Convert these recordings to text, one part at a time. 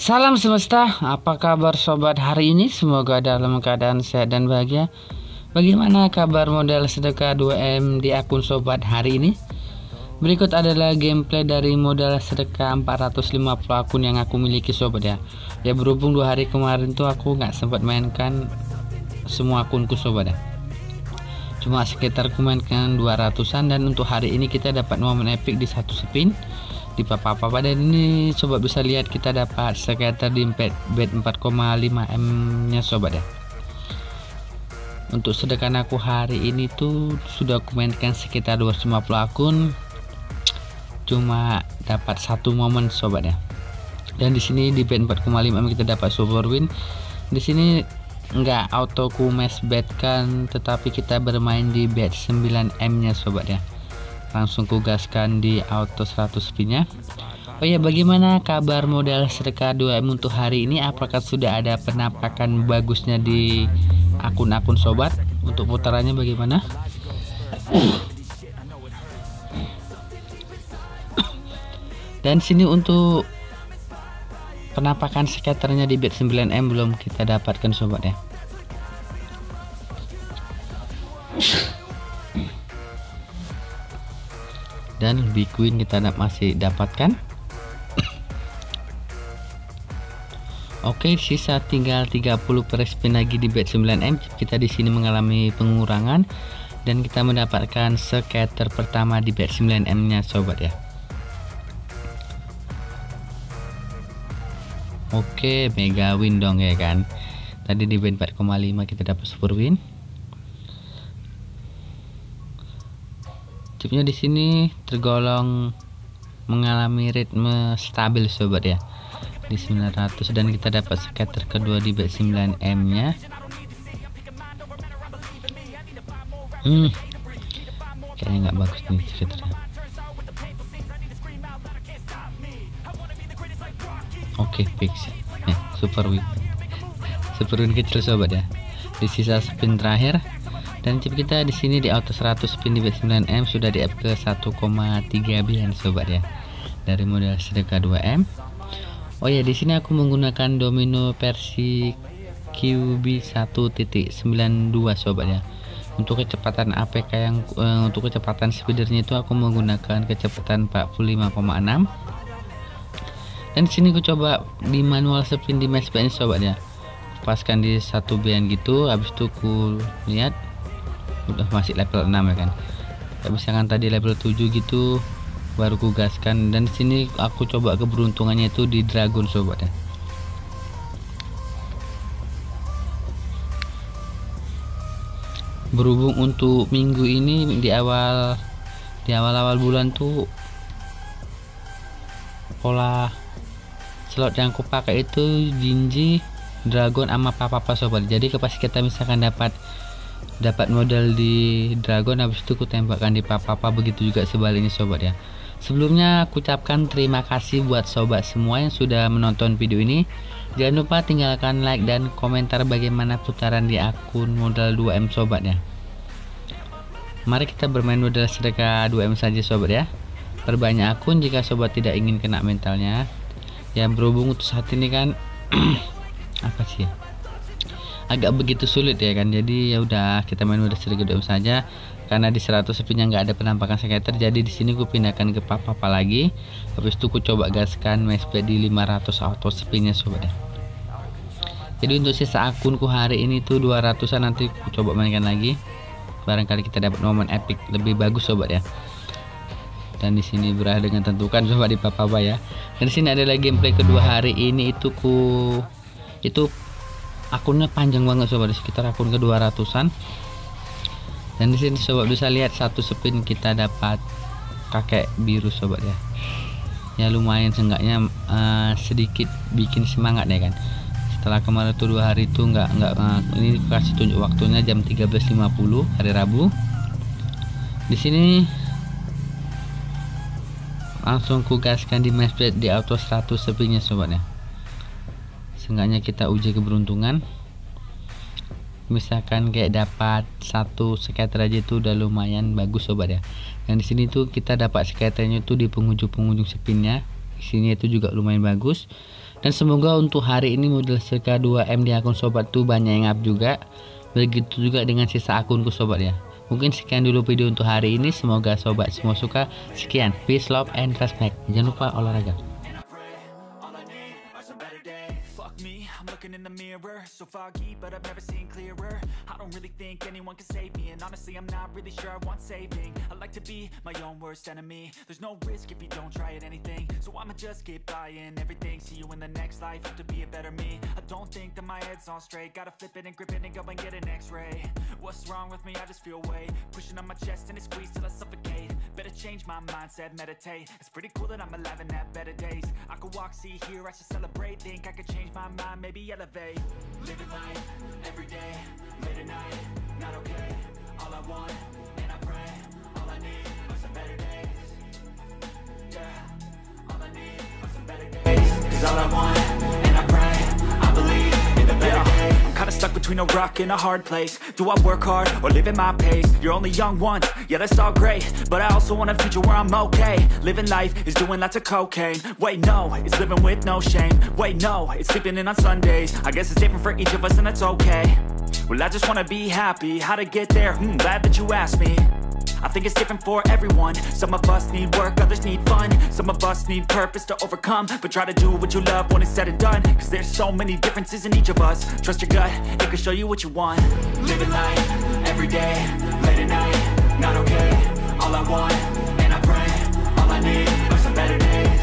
Salam semesta, apa kabar sobat hari ini? Semoga dalam keadaan sehat dan bahagia. Bagaimana kabar modal sedekah 2M di akun sobat hari ini? Berikut adalah gameplay dari modal sedekah 450 akun yang aku miliki sobat ya. Ya berhubung 2 hari kemarin tuh aku nggak sempat mainkan semua akunku sobat ya. Cuma sekitar ku mainkan 200-an, dan untuk hari ini kita dapat momen epic di satu spin di papa-papa, dan ini sobat bisa lihat kita dapat sekitar di bet 4,5M nya sobat ya. Untuk sedekah aku hari ini tuh sudah aku mainkan sekitar 250 akun, cuma dapat satu momen sobat ya. Dan di sini di bet 4,5M kita dapat super win. Di sini enggak auto ku max bet kan, tetapi kita bermain di bet 9M nya sobat ya. Langsung ku gaskan di auto 100 spinnya. Oh ya, bagaimana kabar modal sedekah 2M untuk hari ini? Apakah sudah ada penampakan bagusnya di akun-akun sobat? Untuk putarannya bagaimana? Dan sini untuk penampakan skaternya di bet 9M belum kita dapatkan sobat ya. Dan big win kita masih dapatkan. Oke, sisa tinggal 30 per spin lagi di bet 9M. Kita di sini mengalami pengurangan dan kita mendapatkan scatter pertama di bet 9M nya sobat ya. Oke, mega win dong ya kan. Tadi di bet 4,5 kita dapat super win. Chipnya di sini tergolong mengalami ritme stabil sobat ya, di 900, dan kita dapat scatter kedua di bet 9M nya. Kayaknya nggak bagus nih scatternya. Oke, fix ya, super win kecil sobat ya. Di sisa spin terakhir, dan chip kita di sini di auto 100 spin di bet 9M sudah di up ke 1,3 bian sobat ya, dari modal sedekah 2M. Oh ya, di sini aku menggunakan domino versi QB 1.92 sobat ya. Untuk kecepatan APK yang untuk kecepatan speedernya itu aku menggunakan kecepatan 45,6. Dan di sini aku coba di manual spin di max bet ini sobat ya. Paskan di 1 bian gitu, habis itu ku lihat udah masih level 6 ya kan. Misalkan tadi level 7 gitu baru ku gaskan, dan di sini aku coba keberuntungannya itu di dragon sobat ya. Berhubung untuk minggu ini di awal bulan tuh pola slot yang aku pakai itu Jinji, dragon sama papa sobat. Jadi pas kita misalkan dapat modal di dragon, habis itu ku tembakkan di papa, begitu juga sebaliknya sobat ya. Sebelumnya aku ucapkan terima kasih buat sobat semua yang sudah menonton video ini. Jangan lupa tinggalkan like dan komentar bagaimana putaran di akun modal 2M sobat ya. Mari kita bermain modal sedekah 2M saja sobat ya. Perbanyak akun jika sobat tidak ingin kena mentalnya. Ya berhubung untuk saat ini kan apa sih ya, agak begitu sulit ya kan. Jadi ya udah kita main modal sedekah 2M saja. Karena di 100 spinnya nggak ada penampakan scatter, jadi di sini gue pindahkan ke papa lagi. Habis itu ku coba gaskan max bet di 500 auto spinnya sobat ya. Jadi untuk sisa akunku hari ini tuh 200-an, nanti ku coba mainkan lagi. Barangkali kita dapat momen epic lebih bagus sobat ya. Dan di sini berakhir dengan tentukan sobat di papa ya. Dan di sini adalah gameplay kedua hari ini, itu akunnya panjang banget sobat, sekitar akun ke 200-an. Dan di sini sobat bisa lihat satu spin kita dapat kakek biru sobat ya. Ya lumayan, seenggaknya sedikit bikin semangat ya kan. Setelah kemarin tuh 2 hari itu enggak ini kasih tunjuk waktunya jam 13.50 hari Rabu. Di sini langsung ku gaskan di max bet di auto 100 spinnya sobat ya. Seenggaknya kita uji keberuntungan. Misalkan kayak dapat satu scatter aja itu udah lumayan bagus sobat ya. Yang di sini tuh kita dapat scatternya tuh di penghujung spinnya. Isinya itu juga lumayan bagus. Dan semoga untuk hari ini modal circa 2M di akun sobat tuh banyak yang up juga. Begitu juga dengan sisa akunku sobat ya. Mungkin sekian dulu video untuk hari ini. Semoga sobat semua suka. Sekian, peace, love, and respect. Jangan lupa olahraga. I'm looking in the mirror, so foggy, but I've never seen clearer. I don't really think anyone can save me, and honestly I'm not really sure I want saving. I like to be my own worst enemy. There's no risk if you don't try at anything, so I'ma just keep buying everything. See you in the next life, have to be a better me. I don't think that my head's on straight. Gotta flip it and grip it and go and get an x-ray. What's wrong with me? I just feel weight pushing on my chest and it squeezes till I suffocate. Better change my mindset, meditate. It's pretty cool that I'm alive and have better days. I could walk, see, hear, I should celebrate. Think I could change my mind, maybe elevate. Living life, everyday, late at night, not okay. All I want, and I pray, all I need are some better days. Yeah, all I need are some better days. Cause all I want, and I pray, I believe in the better days. I'm kinda stuck between a rock and a hard place. Do I work hard or live at my pace? You're only young once, yeah that's all great, but I also want a future where I'm okay. Living life is doing lots of cocaine. Wait no, it's living with no shame. Wait no, it's sleeping in on Sundays. I guess it's different for each of us and that's okay. Well I just wanna be happy, how to get there? Glad that you asked me. I think it's different for everyone. Some of us need work, others need fun. Some of us need purpose to overcome. But try to do what you love when it's said and done. Cause there's so many differences in each of us. Trust your gut, it can show you what you want. Living life, everyday, late at night, not okay. All I want, and I pray, all I need are some better days.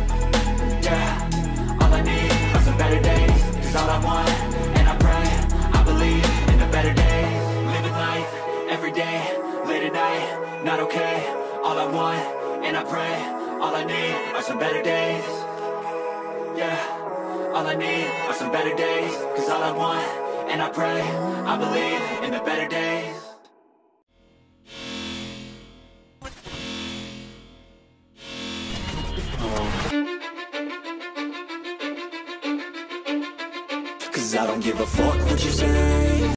Yeah, all I need are some better days. Cause all I want, and I pray, I believe in the better days. Living life, everyday, late at night, not okay. All I want, and I pray, all I need are some better days. Yeah, all I need are some better days. Cause all I want, and I pray, I believe in the better days. Cause I don't give a fuck what you say.